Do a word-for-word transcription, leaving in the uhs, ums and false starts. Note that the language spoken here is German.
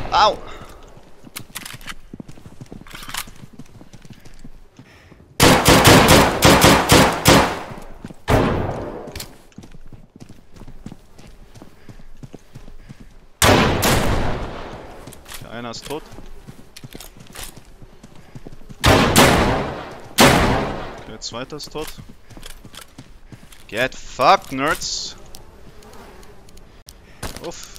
Au! Okay, einer ist tot. Der zweite ist tot. Get fucked, Nerds! Uff.